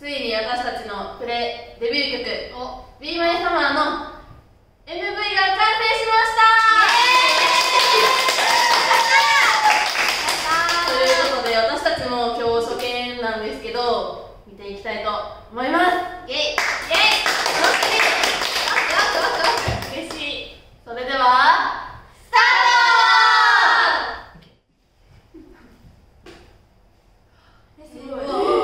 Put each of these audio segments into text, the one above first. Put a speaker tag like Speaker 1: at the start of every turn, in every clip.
Speaker 1: ついに私たちのデビュー曲「Be My Summer」の MV が完成しました。ということで私たちも今日初見なんですけど見ていきたいと思います。イエイイエイ、嬉しい。それではスタート。すごい。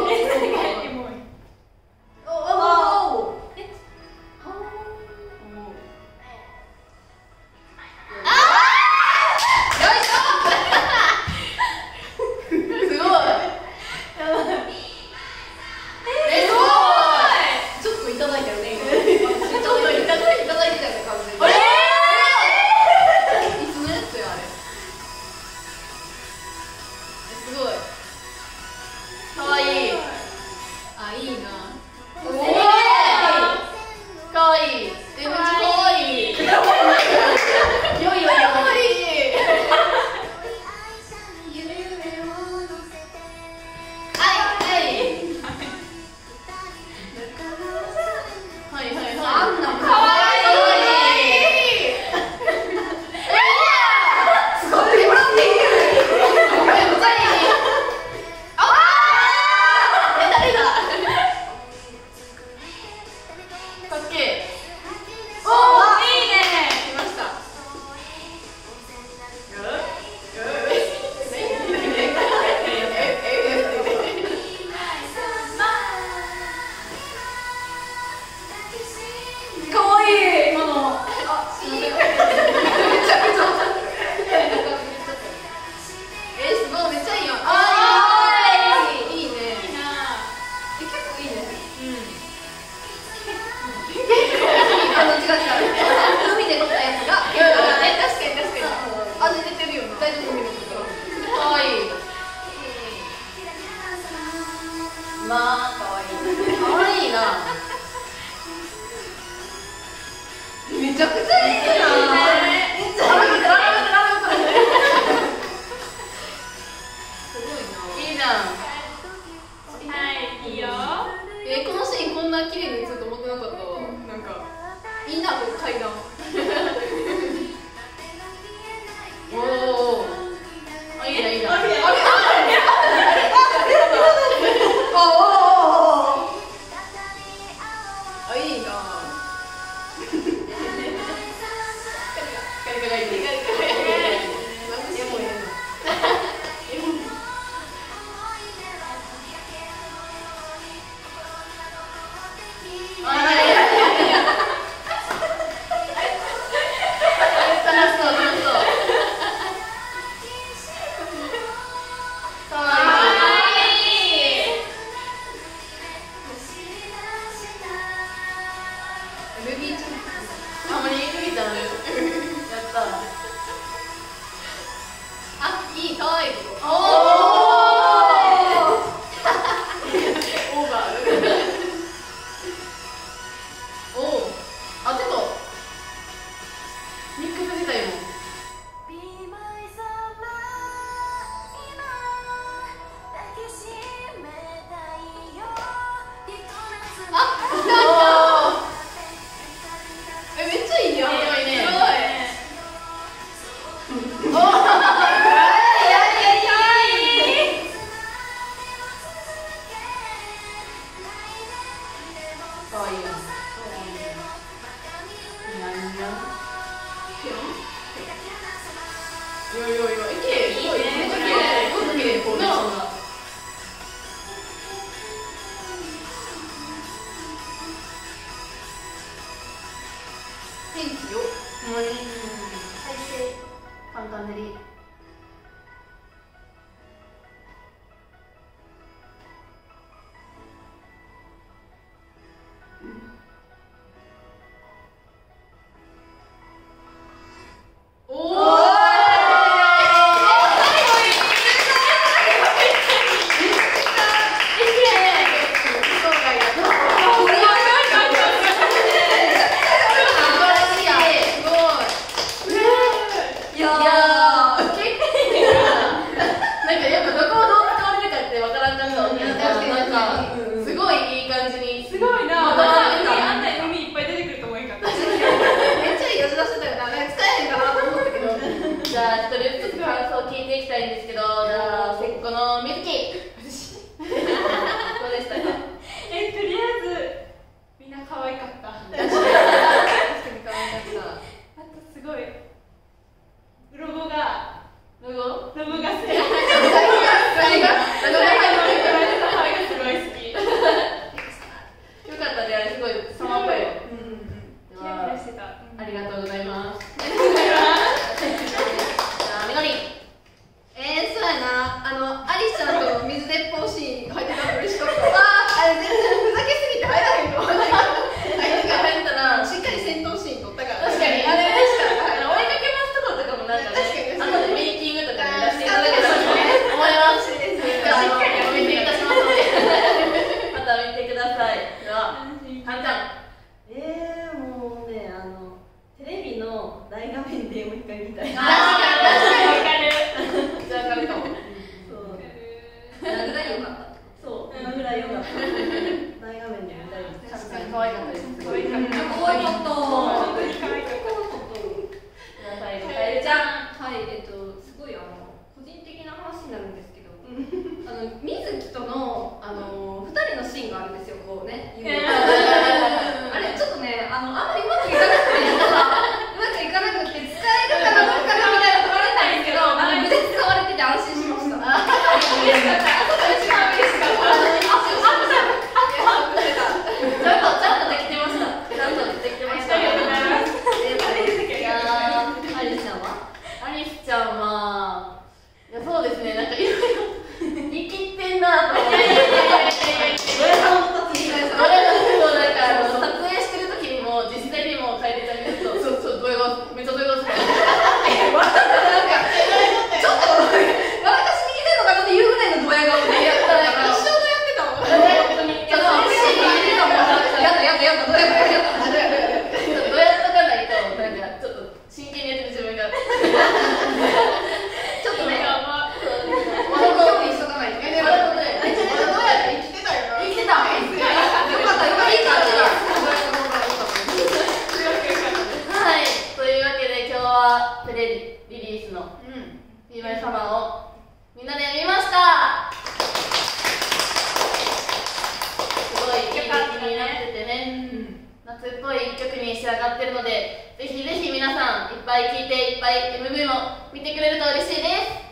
Speaker 1: まあ、かわいい。かわいいな。めちゃくちゃいいな。すごいな。いいじゃん。
Speaker 2: はい、いいよ。
Speaker 1: このシーンこんな綺麗に映ると思ってなかったわ。なんかいいな、この階段。おお。あ、いいな、いいな。天気よ。再生カンカン塗り。いやーたいんですけど、じゃあ、せっこのみずき。どうでしたか？
Speaker 2: とりあえずみんな可愛かった。
Speaker 1: 確かに可愛かった。
Speaker 2: あとすごいロゴが
Speaker 1: ロゴ
Speaker 2: 好き。ロゴがすごい好き。
Speaker 1: よかったね、あれすごいサマーっぽいよ。
Speaker 2: キラキラしてた。
Speaker 1: ありがとうございます。じゃあ、みのり。
Speaker 3: そうやな、アリスちゃんと水鉄砲シーン入ってたの嬉しかった。あれ全然ふざけすぎて入らへんと思って
Speaker 1: 入ったら、
Speaker 3: しっかり戦闘シーン撮ったから。
Speaker 1: 確かに、あれ嬉しかった。追いかけますとことかもなんかね、後でメイキングとかで出していただけたらと思います。しっかりお見せいたしますので、また見てください。では、はんちゃん。
Speaker 4: もうね、テレビの大画面でもう一回見たい。
Speaker 1: 確かに。じゃあ、わかるかも。
Speaker 4: そう。
Speaker 3: 何が良かった？
Speaker 4: そう、今ぐらい良かった。大画面で見たいです。
Speaker 1: 確かに可愛かったです。
Speaker 2: 可愛かった。
Speaker 3: 可愛かった。
Speaker 2: 本当に可愛かった。
Speaker 1: 最後、かえるちゃん。
Speaker 3: はい、すごい個人的な話になるんですけど、水木との2人のシーンがあるんですよ、こうね。あれちょっとね、あんまりうまくいかなくて、使えるかなどうかなみたいなところなんですけど、無で使われてて安心しました。嬉しかった。一番嬉しかった。
Speaker 1: ちゃんとできてました。ちゃんとできてました。
Speaker 2: ありがとうございます。
Speaker 1: アリスちゃんは？アリスちゃんは、いやそうですね、なんかいろいろ生きてんなと思って。撮影してる時にも実際にも楓ちゃんにそうドヤ顔めっちゃドヤ顔する。
Speaker 3: ちょっと笑かしに来てんのかなっていうぐらいのドヤ顔でやったら一生のやってたもん。
Speaker 1: 本当に。
Speaker 3: やったドヤ顔やった。
Speaker 1: どうやっとかないとなんかちょっと真剣にやってる自分が。
Speaker 3: ちょっとね。
Speaker 1: 笑うようにしとかないと。笑うね。
Speaker 3: どうやって生きてたよな。
Speaker 1: 生きてた。
Speaker 3: よかった。いい感じだ。
Speaker 1: はい、というわけで今日はプレリリースの「ビーマイサマー」をみんなで見ました。すごいいい出来になっててね、夏っぽい一曲に仕上がってるので、ぜひぜひ皆さんいっぱい聴いていっぱい MV も見てくれると嬉しいです。